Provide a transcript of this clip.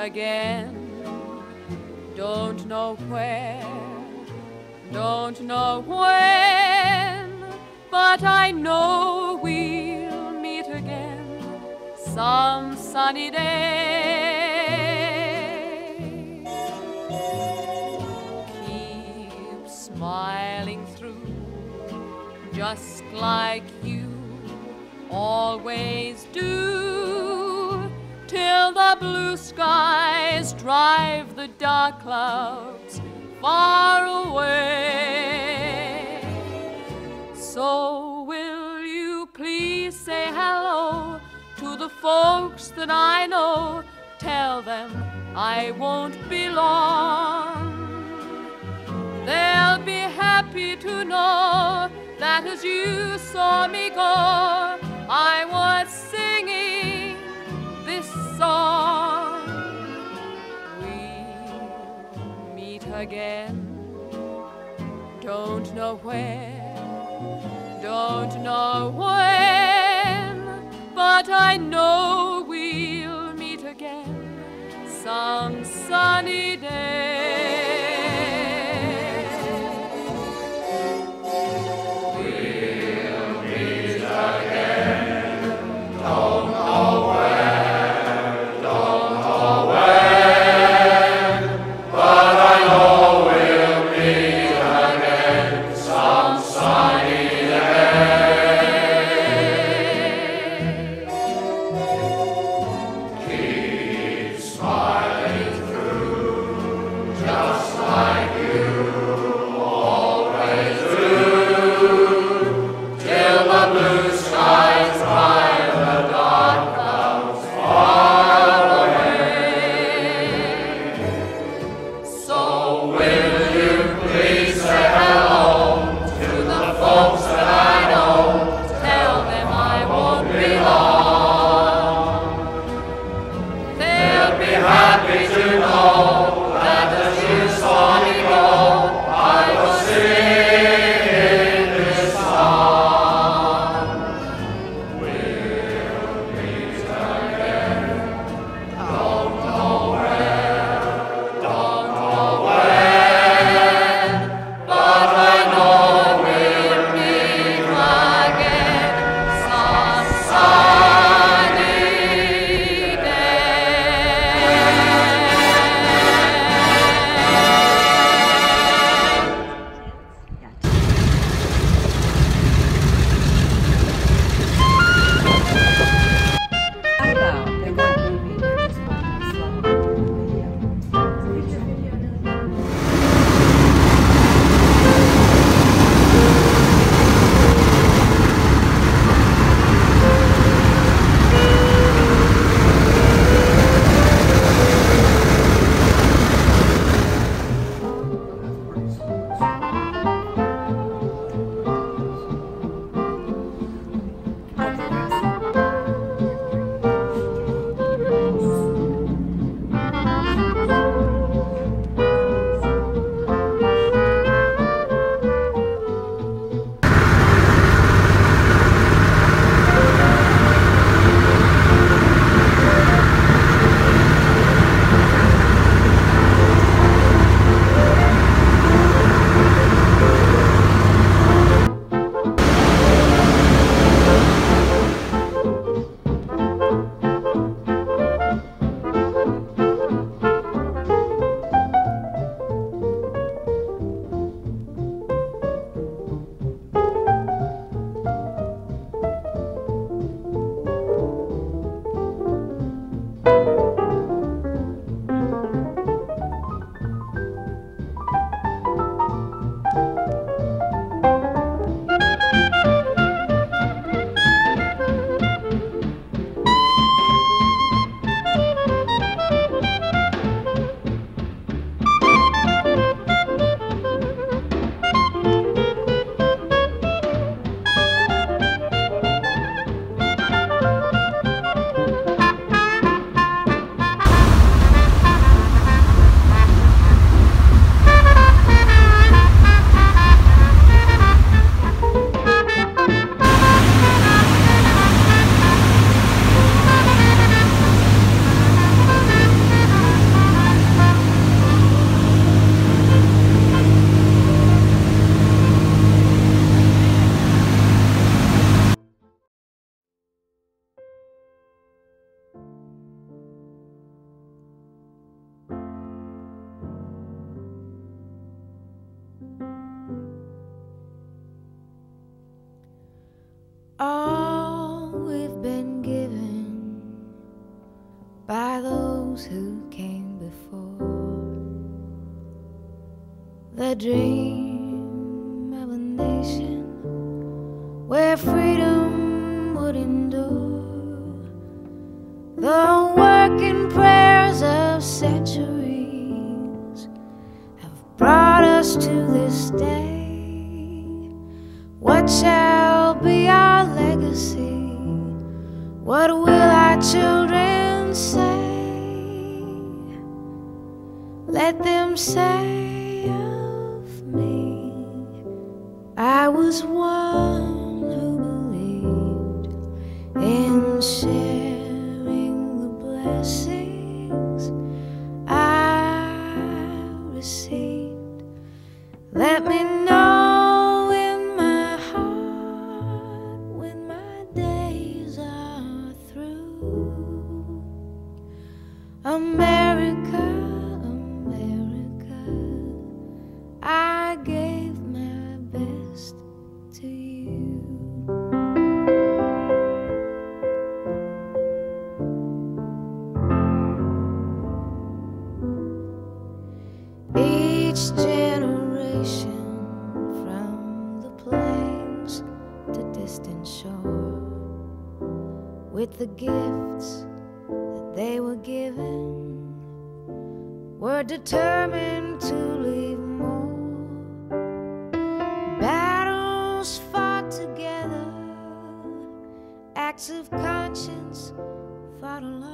again. Don't know where, don't know when, but I know we'll meet again some sunny day. Keep smiling through, just like you always do, till the blue skies drive the dark clouds far away. So will you please say hello to the folks that I know? Tell them I won't be long. They'll be happy to know that as you saw me go, I was singing this song. We'll meet again, don't know where, don't know when, but I know we'll meet again some sunny day. all we've been given by those who came before. The dream of a nation where freedom would endure. The working prayers of centuries have brought us to this day. What shall be our legacy? What will our children say? Let them say of me, I was one who believed in sharing the blessings I received. Let me know in my heart when my days are through. America, America, I gave my best to you. Each generation, from the plains to distant shore, with the gifts that they were given, were determined to leave more. Battles fought together, acts of conscience fought alone.